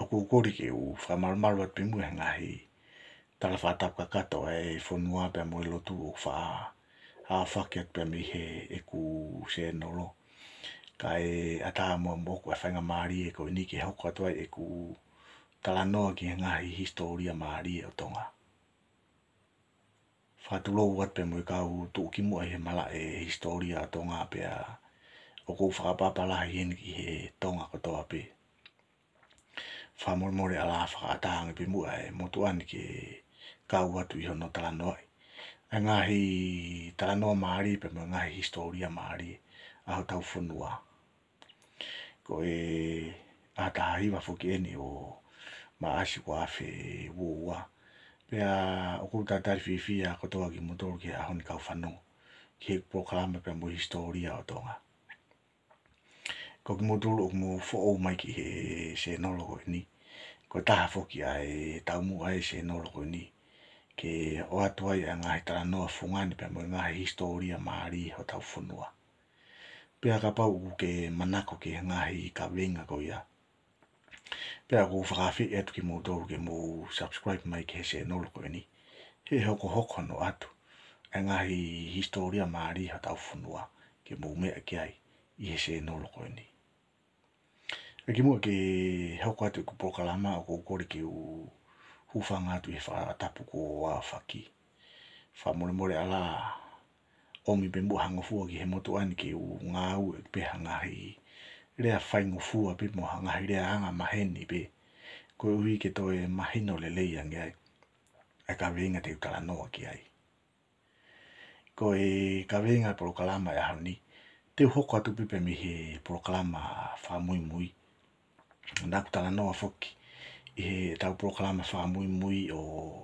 aku kori ke u whamarumaru at pimu e ngahi tala whatapka kato e whanua pe mo lotu o wha a whakiat pe mi he e ku se nolo kai ata mo moku e whainga maari e ko ni ke hoko atua e ku tala noa ki ngahi historia maari e o Tonga whatulo wat pe mo kau tu ki mo e mala e historia o Tonga pe a o ko whakapapala hien ki he Tonga kotoa pe whamormore ala whakaatanga pe mua e motuani ke kau atu i hono tala noa e ngahi tala noa maari pe mo ngahi historia maari a ho tau whanua ko e ata hiwa whuki eni o maasi ko afe wua pea o kuta tari whiwhia kotoa ki motoru ki a honi kau whanongo ki he polokalama pe mo historia o Tonga ko ki motoru o mo fo mai ki he se nologo ni ko taha whuki ai tau mua e se nologo ni ke o atuai a ngahi tala noa whungani pe mo ngahi historia maari ho tau whanua pea ka pau ke manako ke ngahi ka venga ko ia pea ko whakawhi etu ki motoru ke mo subscribe mai ke se nologo ni he hoko hoko no atu e ngahi historia maari ho tau whanua ke mo mea ki ai i he se nologo ni e ki mua ke hoko atu ku polokalama o ko kori ke u hufanga atu e whaatapu ko a whaki whamoremore ala omi pe mua hangofua ki he motu ani ke u ngāu e peha ngahi rea whaingofua pe mo ngahi rea anga maheni pe ko ui ke toi mahino le leia ngai e ka venga te utala noa ki ai ko e ka venga polokalama e honi te hoko atu pipe mi he polokalama whamui mui nā kutala noa whoki i he tau polokalama whamui mui o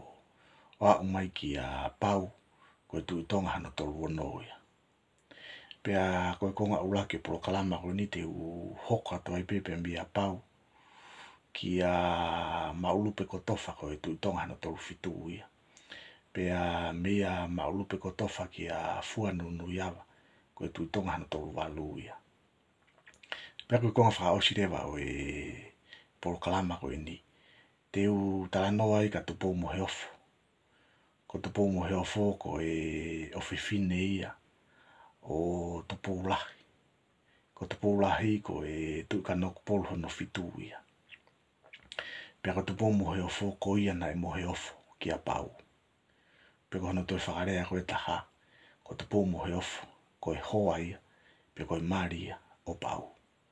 a umai ki a pau ko Tu'i Tonga hano tolu ono ia pea ko konga ula ke polokalama ko ni te u hoko atu ai pepe mi a pau ki a maulupe kotofa ko Tu'i Tonga hano tolu fitu ia pea mea maulupe kotofa ki a Fuanunuiava ko Tu'i Tonga hano tolu walu ia pea ko konga whaosirewa o e polokalama ko ni te u tala noa i ka Tupoumoheofo ko Tupoumoheofo ko e o fefine ia o Tupoulahi ko Tupoulahi ko e tuikanoku polo hono fitu ia pea ko Tupoumoheofo ko ia na e moheofo ki a pau pe ko hono toi whakarea ko e taha ko Tupoumoheofo ko e hoa ia pe ko e maria o pau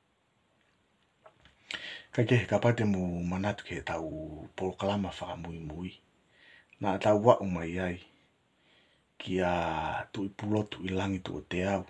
kai ke ka pate mo manatu ke tau polokalama whakamui mui na tau wau mai ai ki a tui pulotu i langi tu o te au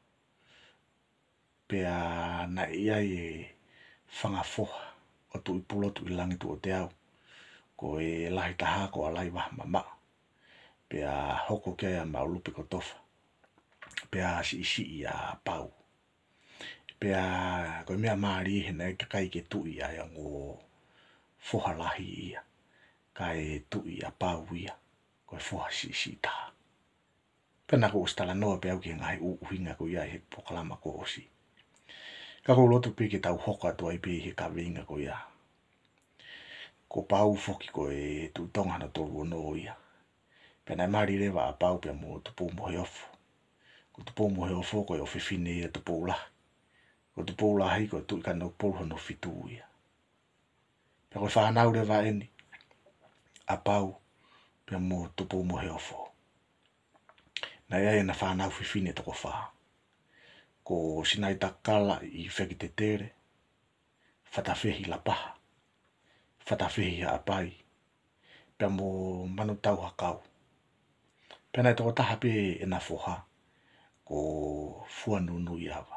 pea na ia e whangafoha o tui pulotu i langi tu o te au ko e lahi taha ko a lai waha mama pea hoko kia maulupe ko tofa pea si i a pau pea ko mea maari he na kai ke tui ai ango foha lahi ia kai tui a pau ia ko e foha si taha pena ko ustala noa pe au ki ngai uhinga ko ia he polokalama ko osi ka ko lotu pe ke tau hoko atu ai pe he ka venga ko ia ko pau foki ko e Tu'i Tonga hana tolu ono ia pena mari rewa a pau pe mo Tupoumoheofo ko Tupoumoheofo ko e o fefine ia Tupoulahi ko Tupoulahi ko tuikanoku polo hono fitu ia pe ko whanau rewa eni a pau pe mo Tupoumoheofo na ia e na whanau fefine toko wha ko sinai takala i wheki te tere whatawhehi la paha whatawhehi a pai pe mo manu tau hakau pena toko taha pe e na foha ko Fuanunuiava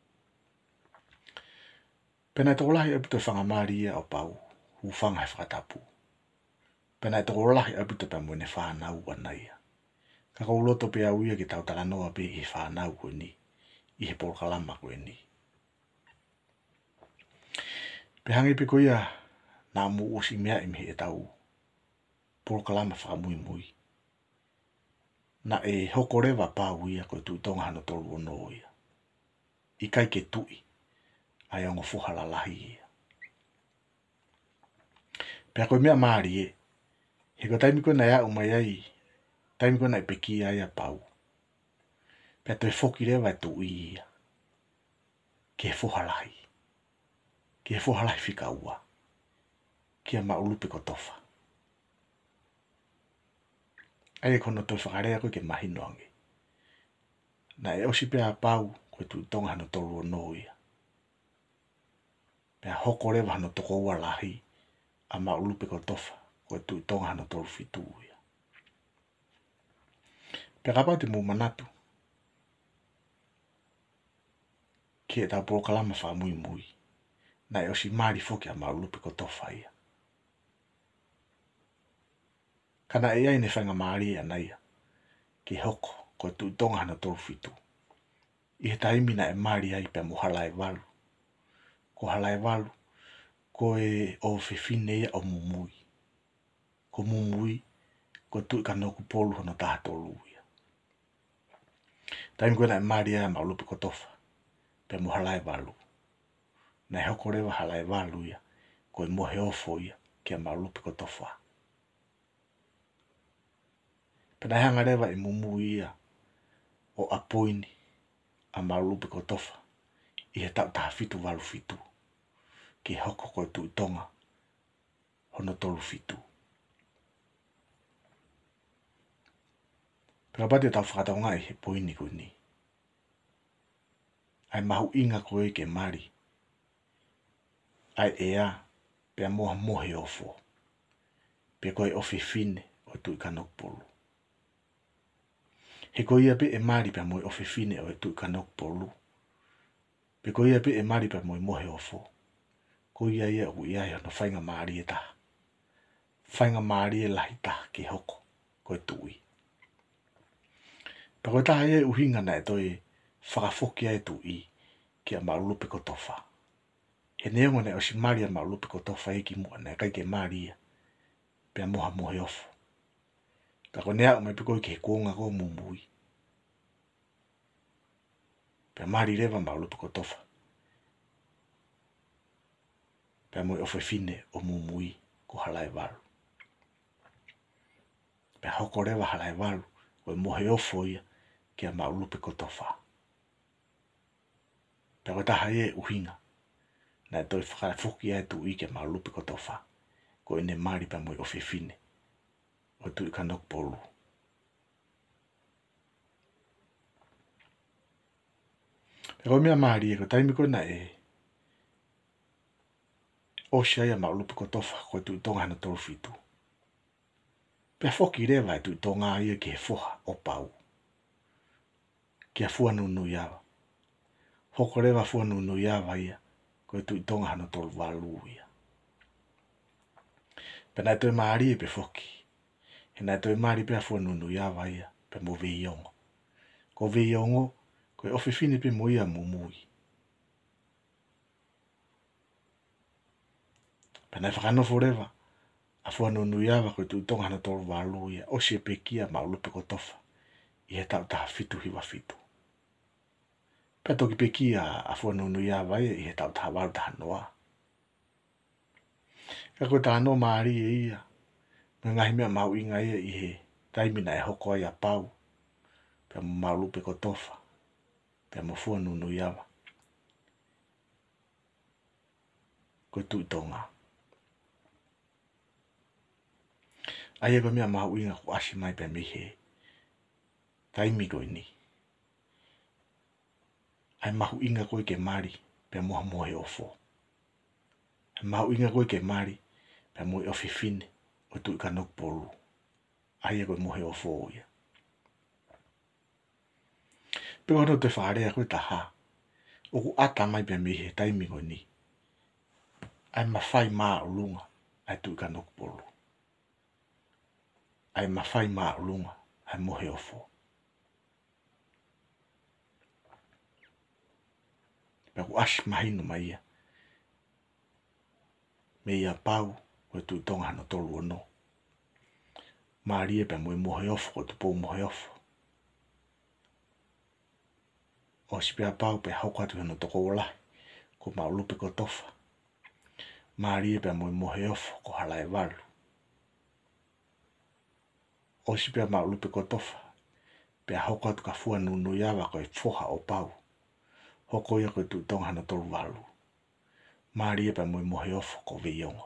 pena toko lahi apito whangamaria o pau hufanga he whakatapu pena toko lahi apito pe mo ne whanau wanaia ka ko loto pe au ia ki tau tala noa pe i whanau ko ni i he polokalama ko ni pe hangi pe ko ia na mu usi mea i mihi e tau polokalama whakamui mui na e hoko rewa pau ia ko Tu'i Tonga hano tolu ono ia i kai ke tui ai ango fuhala lahi ia Pea koe mea maari e. He ko taimi koe na ea umai ai. Taimi koe na i peki ai a pau. Pea toi foki rewa e tu ia. Ke fohalahi. Ke fohalahi fika ua. Kia maulupe ko tofa. Ai e kono toi whakarea koe ke mahino ange. Na e osi pea pau koe Tu'i Tonga hano toru o no ia. Pea hoko rewa hano toko ua lahi. A maulupe ko tofa. Koe Tu'i Tonga hano toru fitu ia. Pea kapau te mou manatu. Ki e tau polokalama wha mui mui. Na e osi maari foki a maulupe ko tofa ia. Kana e ai ne whanga maari ia naia. Ki hoko koe Tu'i Tonga hano toru fitu. I he taimi na e maari ai pea mohala e walu. Ko hala e walu. Ko e o fefine ia o mumui. Ko mumui. Ko Tu'i kanoku polu hono taha tolu ia. Taimi koe na e maari ai a maulupe ko tofa. Pea mohala e walu. Na e hoko rewa hala e walu ia. Ko e moheofo ia. Kia maulupe ko tofa. Pena hanga rewa e mumui ia. O apoini. A maulupe ko tofa. I he tau taha fitu walu fitu. Ki hoko koe Tu'i Tonga. Hono tolu fitu. Pena pati tau whakatau ngai he poini koe ni. Ai mahu inga koe ke mari. Ai ea. Pea moha moheofo. Pea koe o fefine. O Tu'i kanoku polu. He koe ia pe e mari pea moe o fefine o Tu'i kanoku polu. Pe koe ia pe e mari pea moe moheofo. Koe ia ia u ia no whainga maari e taha. Whainga maari e lahi taha ke hoko. Koe Tu'i. Pea koe taha ia uhinga na e toi whakafokia e Tu'i. Kia maulupe ko tofa. He neongo ne o si mari a maulupe ko tofa e ki mua na e kai ke mari ia. Pea moha moheofo. Pea koe nea umai pe koe ke he kuonga ko mumui. Pea mari rewa maulupe ko tofa. Pea moe o fefine o mumui ko hala e walu. Pea hoko rewa hala e walu. Koe moheofo ia. Kia maulupe ko tofa. Pea koe taha ia uhinga. Na e toi whakafokia e Tu'i kia maulupe ko tofa. Ko ene mari pea moe o fefine. O Tu'i kanoku polu. Pea koe mea mari e ko taimi koe na e. O si ai a maulupe ko tofa. Koe Tu'i Tonga hana toru fitu. Pea foki rewa e Tu'i Tonga ia ki he foha o pau. Kia Fuanunuiava. Hoko rewa Fuanunuiava ia. Koe Tu'i Tonga hana toru walu ia. Pea nai toi maari e pe foki. He nai toi maari pea Fuanunuiava ia. Pe mo veiongo. Ko veiongo. Koe ofefine pe mo ia mumui. Pea nai whakanofo rewa. A Fuanunuiava koe Tu'i Tonga hana toru walu ia. O si e pe kia maulupe ko tofa. I he tau taha fitu hiwa fitu. Pea toki pe kia a Fuanunuiava ia. I he tau taha walu taha noa. Ka koe taha no maari e ia. Me ngahi mea mau inga ia i he. Taimi na e hoko ai a pau. Pea mo maulupe ko tofa. Pea mo Fuanunuiava. Koe Tu'i Tonga. Ai e koe mea mau inga ko asi mai pea mihe. Taimi koe ni. Ai mahu inga koe ke mari. Pea moha moheofo. Ai mahu inga koe ke mari. Pea moe o fefine. O Tu'i kanoku polu. Ai e koe moheofo ia. Pe hono te wharea koe taha. Oku ata mai pea mihe taimi koe ni. Ai mawhai maa ulunga. Ai Tu'i kanoku polu. Ai mawhai maa ulunga. Ai moheofo. Pea ku asi mahino mai ia. Me ia pau. Koe Tu'i Tonga hana tolu ono. Maari e pea moe moheofo. Koe Tupoumoheofo. O si pea pau pea hoko atu hano toko ola. Ko maulupe ko tofa. Maari pe Fuanunuiava ko halai walu. O si pe maulupe ko tofa. Pe hoko atu ka Fuanunuiava ko foha o pau. Hoko ia ko Tu'i Tonga hana tolu walu. Maari pe Fuanunuiava ko veiongo.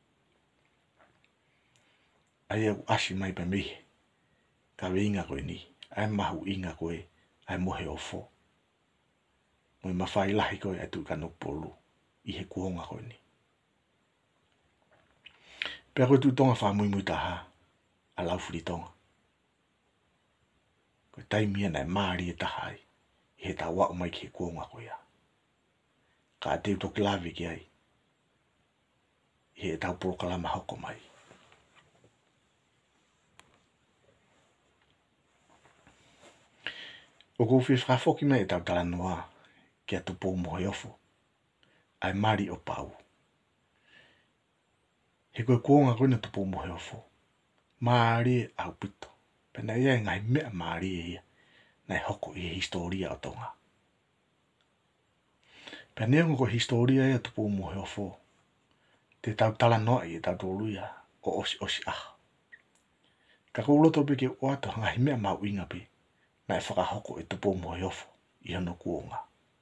Ai au asi mai pe mihe. Ka weinga koe ni. Ai mahu inga koe. Ai Fuanunuiava. Moi mawhai lahi koe ai Tu'i Kanokupolu. I he kuonga koe ni. Pea koe Tu'i Tonga whamui taha. A laufuri tonga. Koe taimia nei maari e tahai. I he tawa o mai ki he kuonga koe ia. Ka ateu toki lawe ki ai. I he tau polokalama hoko mai. O kou whia whakafoki mai e tau talanoa. Kia Tupoumoheofo. Ai maari o pau. He koe kuonga koe na Tupoumoheofo. Maari au pito. Pena ia ngai mea maari e ia. Nai hoko i he hisitolia o Tonga. Pena ia ko hisitolia ia Tupoumoheofo. Te tau talanoa i e tau toluia o osi aha. Ka kouloto pe ke oato ngai mea mau inga pe. Nai whakahoko e Tupoumoheofo i hono kuonga.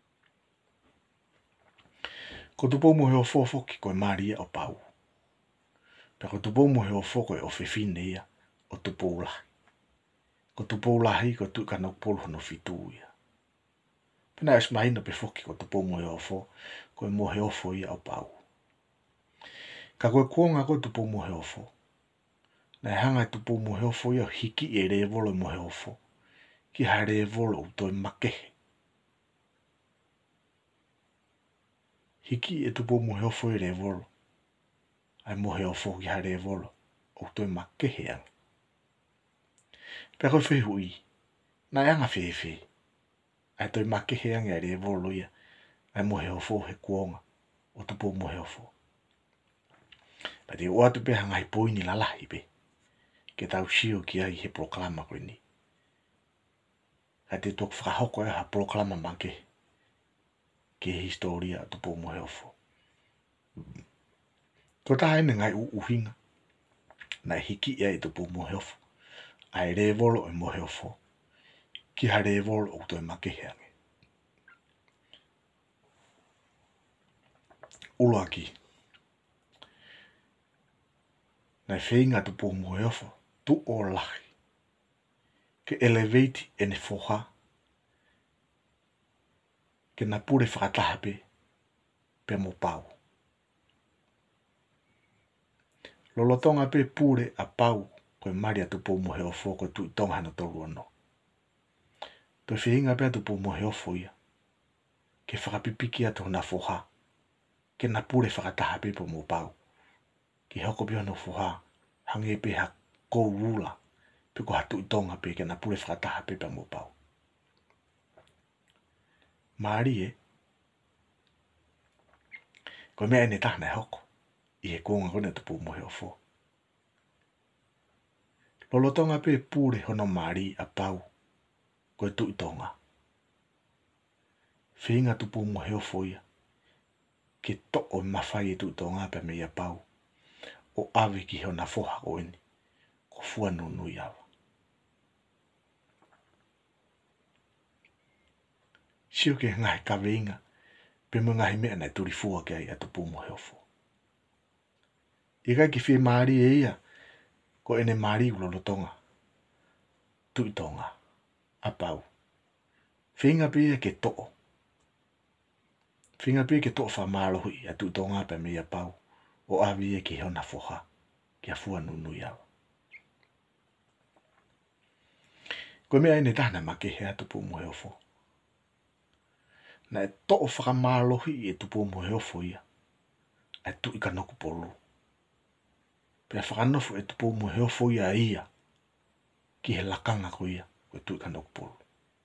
Ko Tupoumoheofo foki koe maari o pau. Pe ko Tupoumoheofo koe o fefine ia o tupoulahi. Ko tupoulahi ko Tu'i Kanokupolu hono fitu ia. Pena es mahina pe foki ko Tupoumoheofo koe moheofo ia o pau. Ka koe kuonga koe Tupoumoheofo. Nai hanga Tupoumoheofo ia hiki e revolo moheofo. Ki ha revolo u toi makehe. Hiki e Tupoumoheofo i revolo. Ai moheofo ki ha revolo u toi makehe ang. Pea koe whehui. Nai anga whewhe. Ai toi makehe ang e revolo ia. Ai moheofo he kuonga o Tupoumoheofo. Pati o atu pe hangai poini lalahi pe. Ke tau sio ki ai he polokalama koe ni. Ka te tok whakahoko e ha polokalama manke. Ke hisitolia o Tupoumoheofo. Ko taha ene ngai uhinga. Nai hiki ia e Tupoumoheofo. Ai revolo e moheofo. Ki ha revolo o toi makehe ange. Uloaki. Nai whenga Tupoumoheofo. Tu o lahi. Ke elevate ene foha. Ke na pure whakataha pe mo pau. Lolotonga pe pure a pau koe maria Tupoumoheofo koe Tu'i Tonga hana tolu ano. Toi whenga pe Tupoumoheofo ia. Ke whakapipiki atu na foha. Ke na pure whakataha pe mo pau. Ki hoko pia no foha. Hange pe ha kou rula. Pe ko ha Tu'i Tonga pe ke na pure whakataha pe mo pau. Maari e. Koe mea ene tahna e hoko. I he kuonga koe na Tupoumoheofo. Lolotonga pe pure hono maari a pau. Koe Tu'i Tonga. Whenga Tupoumoheofo ia. Ke to o mawhai e Tu'i Tonga pe mea pau. O awe ki hona foha o eni. Ko Fuanunuiava. Sio ke ngahi ka weinga. Pe mo ngahi mea nei turi fua ke ai a Tupoumoheofo. I kai ki whi maari e ia. Ko ene maari ulolotonga. Tu'i Tonga. A pau. Whenga pe ia ke to'o. Whenga pe ke to'o whamalohi a Tu'i Tonga pe mea pau. O awe ia ki hona foha. Kia Fuanunuiava. Koe mea ene tahna makehe a Tupoumoheofo. Na e to'o whakamalohi e Tupoumoheofo ia. Ai Tu'i Kanokupolu. Pea whakanofo e Tupoumoheofo ia. Ki he lakanga ko ia. Koe Tu'i Kanokupolu.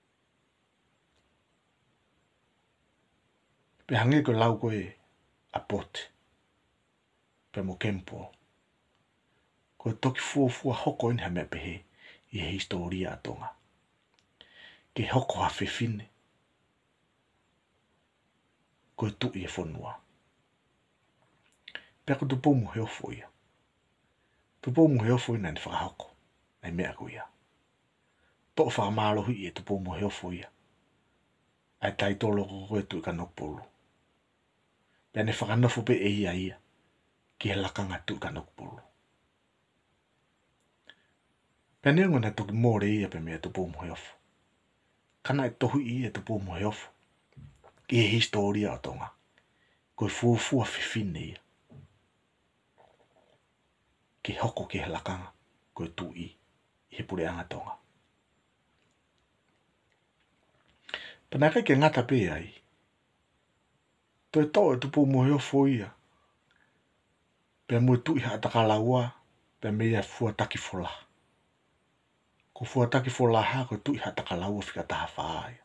Pea hange koe lau koe a pote. Pea mo kempo. Koe toki fua hoko ini hamea pehe. I he hisitolia a Tonga. Ke hoko ha fefine. Koe Tu'i e whanua. Pea ko Tupoumoheofo ia. Tupoumoheofo ina ni whakahoko. Ai mea ko ia. Tō whakamālohi i e Tupoumoheofo ia. Ai taitolo ko koe tui kanokpolu. Pea ne whakanofo pe e ia. Ki he lakanga tui kanokpolu. Pea ne ngona toki mōre ia pe mea Tupoumoheofo. Kana e tohu i e Tupoumoheofo. Ki he historia o Tonga. Koe fuafua fefine ia. Ki hoko ki he lakanga. Koe tui i he pureanga Tonga. Pana kai ke ngata pe ai. Toi tō e Tupoumoheofo ia. Pea mui tui hatakalaua. Pea mea fuataki fola. Ko fuataki fola ha ko tui hatakalaua whika taha whaai.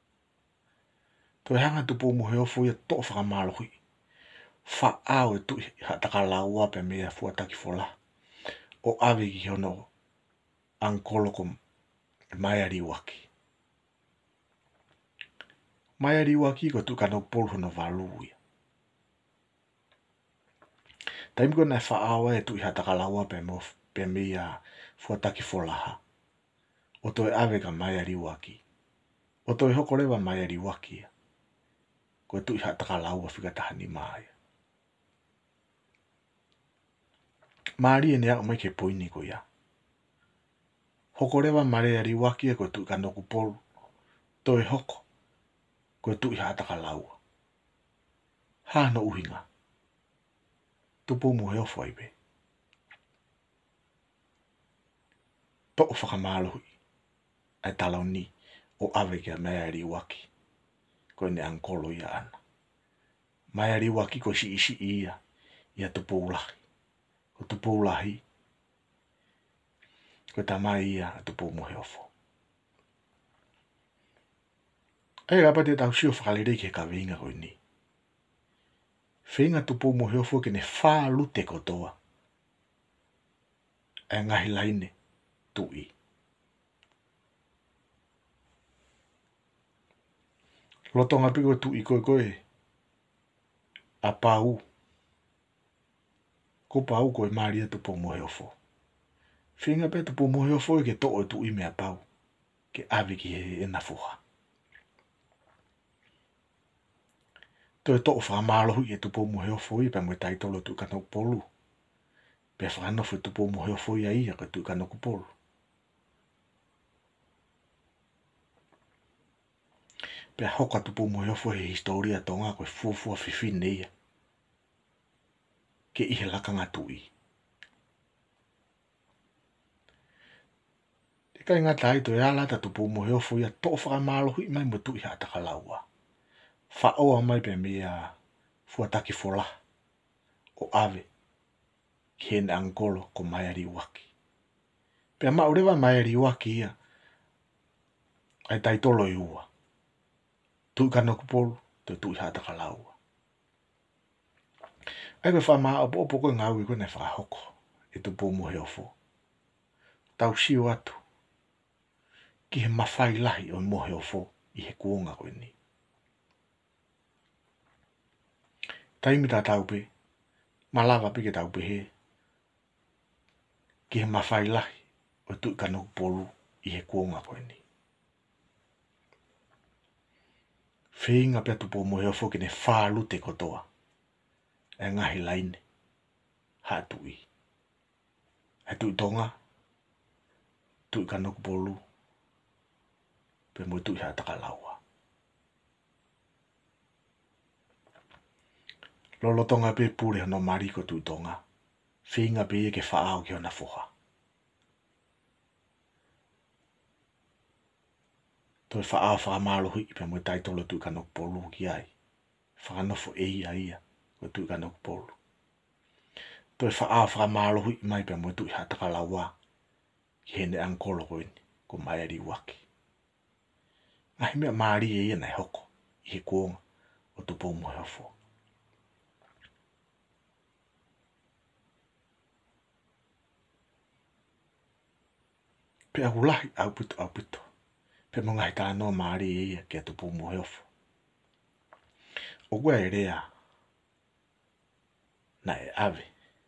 Toi hanga Tupoumoheofo ia tō whakamālohi. Whaau e tui hatakalaua pea mea fuataki fola. O awe ki hono angkolo ko mai riwaki. Mai riwaki ko tu kanokpolu hono valui. Taimi ko na whaau e tui hatakalaua pe mea fuataki fola ha. O toi awe ka mai riwaki. O toi hoko rewa mai riwaki. Ko tui hatakalaua whika taha ni mai. Maari e nea o mai ke poini ko ia. Hoko rewa marea riwaki ko tui kanokpolu. Toi hoko. Ko tui hatakalaua. Ha no uhinga. Tupoumoheofo ai be. Tō whakamālohi. Ai talau ni o awe kia mea riwaki. Ko ne angkolo ia ana. Mea riwaki ko si isi ia. Ia tupoulahi. Ko tupoulahi. Ko tamai ia Tupoumoheofo. Ai rapate tau sio whakalere ke ka vinga koe ni. Whinga Tupoumoheofo ke ne whaalute kotoa. E ngahi laine tui. Lotonga piko tui koe. A pau. Ko pau koe maria Tupoumoheofo. Whinga pe Tupoumoheofo ke tō e tui mea pau. Ke awe ki he ena fuha. Toi tō whakamālohi e Tupoumoheofo i pa mwe taitolo tui kanokpolu. Pea whakanofo e Tupoumoheofo ia ka tui kanokpolu. Pea hoka Tupoumoheofo he historia Tonga koe fuafua fefine ia. Ke ihe lakanga tui. Te kai ngata ai toi alata Tupoumoheofo ia tō whakamālohi mai mo tui hatakalaua. Whaoa mai pe mea fuataki fola. O awe. Kene angkolo ko mai riwaki. Pea maurewa mai riwaki ia. Ai taitolo i ua. Tui kanokpolu. Toi tui hatakalaua. Ai koe whamaa opo koe ngau i koe nei whakahoko. E Tupoumoheofo. Tau sio atu. Ki he mawhai lahi o Moheofo. I he kuonga koe ni. Taimi tā taupe. Malawa pike taupe he. Ki he mawhai lahi. O tui kanokpolu. I he kuonga koe ni. Whinga pia Tupoumoheofo ke ne whaalute kotoa. E ngahi laine. Ha tui. E Tu'i Tonga. Tui kanokpolu. Pe mo tui hatakalaua. Lolo Tonga pe pure no mariko Tu'i Tonga. Whinga pe ke whaau ki ona foha. Toi whaau whakamālohi pe mo taitolo tui kanokpolu ki ai. Whakanofo ia. Ko tui kanokpolu. Toi whaau whakamālohi mai pe mo tui hatakalaua. Ki hene angkolo koini. Ko mai riwaki. Ngahi mea maari ia nei hoko. I he kuonga o Tupoumoheofo. Pe ahulahi au pito. Pe mo ngahi tā noa maari ia ki a Tupoumoheofo. O kua e rea na e ave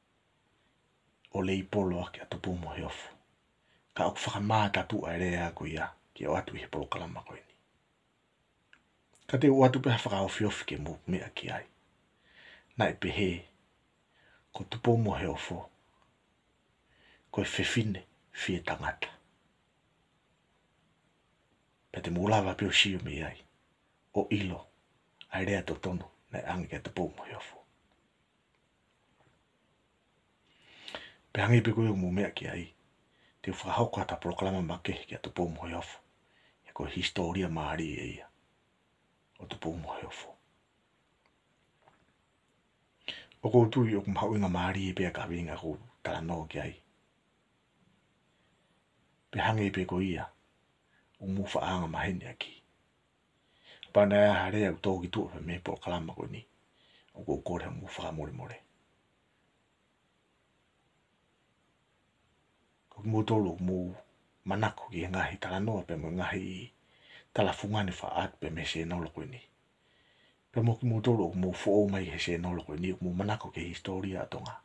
o le ipolo ki a Tupoumoheofo. Ka o whakamata tu a rea ko ia ki o atu i he polokalama koe ni. Ka te o atu pe hawhaka o fiofi ke mo mea ki ai. Na e pehe ko Tupoumoheofo ko e fefine fie tangata. Pe te mūlawa pio sio me ai o ilo ai rea to tono na e ange ke Tupoumoheofo. Pe hangi pe koe o mo mea ki ai te whakahoko ata polokalama make ki a Tupoumoheofo. E ko hisitolia maari e ia o Tupoumoheofo. O kou tui o kumhau inga maari e pia ka winga kou tala no ki ai. Pe hangi pe ko ia o mu whaanga mahene aki. Pana ea harea u tōki tua pe me polokalama koe ni. O kou kore mu whaka more more. Ko mu tolo mu manako ki ngahi tala noa pe mo ngahi tala fungani whaat pe me se nolo koe ni. Pe mo ki mu tolo mu fo mai he se nolo koe ni mu manako ke historia tonga.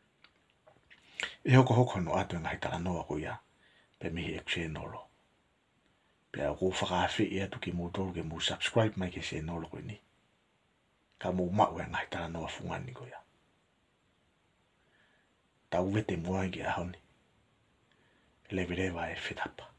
E hoko hoko no atu ngahi tala noa koe ia pe mihi e se nolo. Pe a kou whakawhi e atu ki mu tolo ke mu subscribe mai ke se nolo koe ni. Ka mu mau e ngahi tala noa fungani koe ia. Tau vete mua ki a honi. Leverewa e whetapa.